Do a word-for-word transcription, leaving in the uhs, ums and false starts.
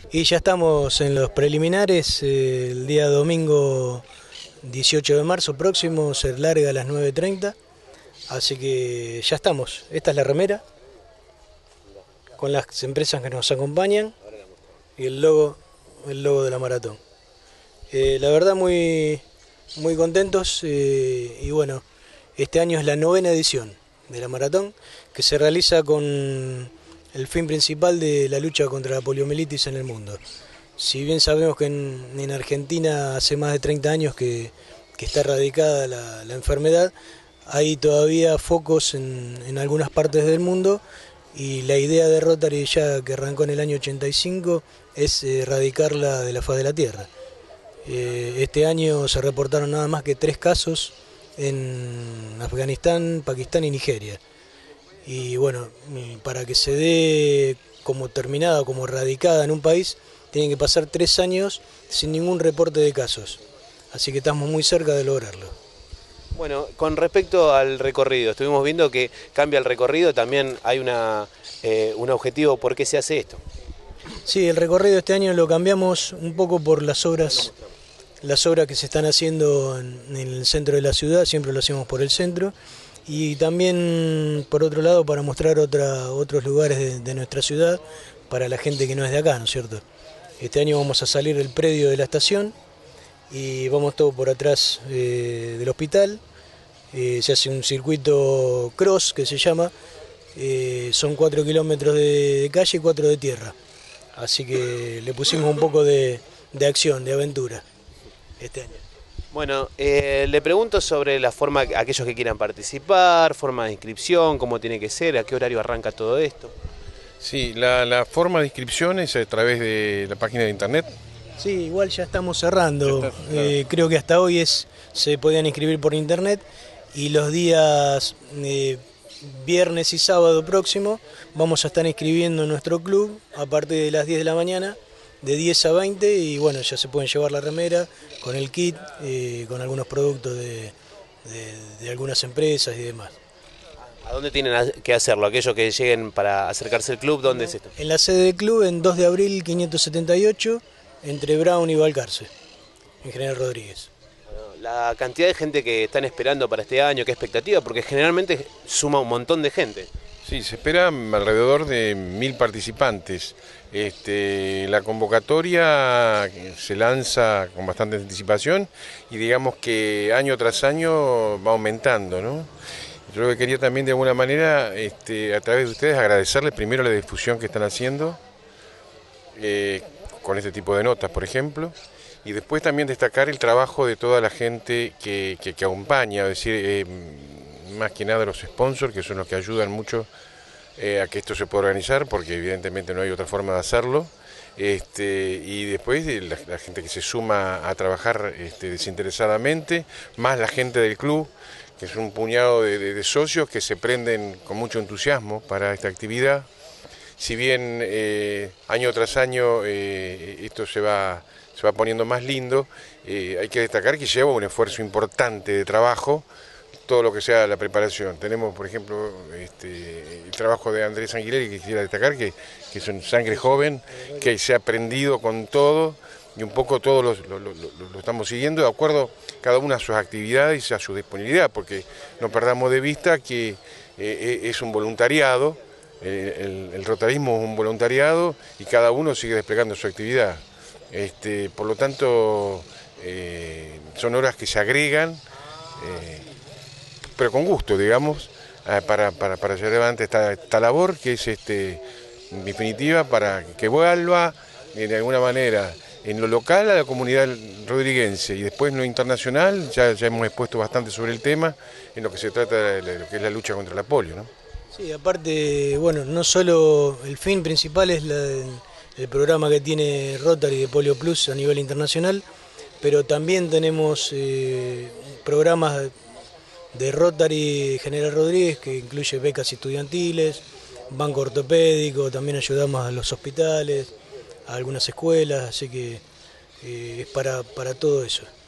Y ya estamos en los preliminares, eh, el día domingo dieciocho de marzo próximo se larga a las nueve treinta, así que ya estamos. Esta es la remera, con las empresas que nos acompañan y el logo, el logo de la maratón. Eh, la verdad muy, muy contentos eh, y bueno, este año es la novena edición de la maratón, que se realiza con el fin principal de la lucha contra la poliomielitis en el mundo. Si bien sabemos que en, en Argentina hace más de treinta años que, que está erradicada la, la enfermedad, hay todavía focos en, en algunas partes del mundo y la idea de Rotary, ya que arrancó en el año ochenta y cinco, es erradicarla de la faz de la tierra. Eh, este año se reportaron nada más que tres casos en Afganistán, Pakistán y Nigeria. Y bueno, para que se dé como terminada, como erradicada en un país, tienen que pasar tres años sin ningún reporte de casos. Así que estamos muy cerca de lograrlo. Bueno, con respecto al recorrido, estuvimos viendo que cambia el recorrido, también hay una, eh, un objetivo, ¿por qué se hace esto? Sí, el recorrido este año lo cambiamos un poco por las obras, las obras que se están haciendo en, en el centro de la ciudad, siempre lo hacemos por el centro. Y también, por otro lado, para mostrar otra, otros lugares de, de nuestra ciudad para la gente que no es de acá, ¿no es cierto? Este año vamos a salir del predio de la estación y vamos todo por atrás eh, del hospital. Eh, se hace un circuito cross, que se llama, eh, son cuatro kilómetros de, de calle y cuatro de tierra. Así que le pusimos un poco de, de acción, de aventura este año. Bueno, eh, le pregunto sobre la forma, aquellos que quieran participar, forma de inscripción, cómo tiene que ser, a qué horario arranca todo esto. Sí, la, la forma de inscripción es a través de la página de internet. Sí, igual ya estamos cerrando, Ya está, claro. eh, creo que hasta hoy es se podían inscribir por internet y los días eh, viernes y sábado próximo vamos a estar inscribiendo en nuestro club a partir de las diez de la mañana, de diez a veinte, y bueno, ya se pueden llevar la remera con el kit, eh, con algunos productos de, de, de algunas empresas y demás. ¿A dónde tienen que hacerlo? Aquellos que lleguen para acercarse al club, ¿dónde es esto? En la sede del club, en dos de abril quinientos setenta y ocho, entre Brown y Balcarce, en General Rodríguez. Bueno, la cantidad de gente que están esperando para este año, qué expectativa, porque generalmente suma un montón de gente. Sí, se espera alrededor de mil participantes. Este, la convocatoria se lanza con bastante anticipación y digamos que año tras año va aumentando, ¿no? Yo lo que quería también de alguna manera, este, a través de ustedes, agradecerles primero la difusión que están haciendo eh, con este tipo de notas, por ejemplo, y después también destacar el trabajo de toda la gente que, que, que acompaña, es decir, eh, más que nada los sponsors, que son los que ayudan mucho eh, a que esto se pueda organizar, porque evidentemente no hay otra forma de hacerlo. Este, y después la, la gente que se suma a trabajar este, desinteresadamente, más la gente del club, que es un puñado de, de, de socios que se prenden con mucho entusiasmo para esta actividad. Si bien eh, año tras año eh, esto se va, se va poniendo más lindo, eh, hay que destacar que lleva un esfuerzo importante de trabajo, todo lo que sea la preparación. Tenemos, por ejemplo, este, el trabajo de Andrés Anguileri, que quisiera destacar, que, que es un sangre joven, que se ha aprendido con todo, y un poco todos lo, lo, lo, lo estamos siguiendo de acuerdo cada una a sus actividades y a su disponibilidad, porque no perdamos de vista que eh, es un voluntariado, eh, el, el rotarismo es un voluntariado y cada uno sigue desplegando su actividad. Este, por lo tanto, eh, son horas que se agregan, eh, pero con gusto, digamos, eh, para, para, para llevar adelante esta, esta labor que es, este, en definitiva, para que vuelva eh, de alguna manera en lo local a la comunidad rodriguense y después en lo internacional. Ya, ya hemos expuesto bastante sobre el tema en lo que se trata de lo que es la lucha contra la polio, ¿no? Sí, aparte, bueno, no solo el fin principal es la, el, el programa que tiene Rotary de Polio Plus a nivel internacional, pero también tenemos eh, programas de Rotary General Rodríguez que incluye becas estudiantiles, banco ortopédico, también ayudamos a los hospitales, a algunas escuelas, así que eh, es para, para todo eso.